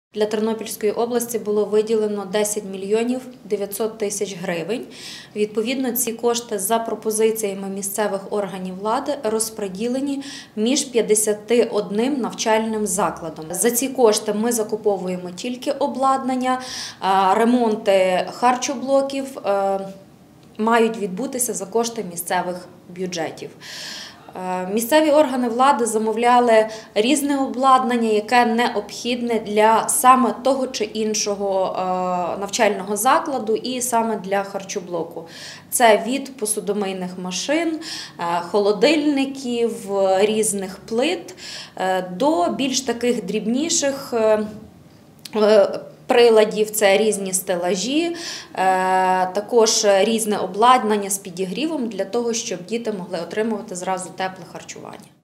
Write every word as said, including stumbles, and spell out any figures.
Для Тернопільської області було виділено десять мільйонів дев'ятсот тисяч гривень. Відповідно, ці кошти за пропозиціями місцевих органів влади розподілені між п'ятдесятьма одним навчальним закладом. За ці кошти ми закуповуємо тільки обладнання, ремонти харчоблоків мають відбутися за кошти місцевих бюджетів. Місцеві органи влади замовляли різне обладнання, яке необхідне для саме того чи іншого навчального закладу і саме для харчоблоку. Це від посудомийних машин, холодильників, різних плит до більш таких дрібніших приладів, це різні стелажі, також різне обладнання з підігрівом для того, щоб діти могли отримувати зразу тепле харчування.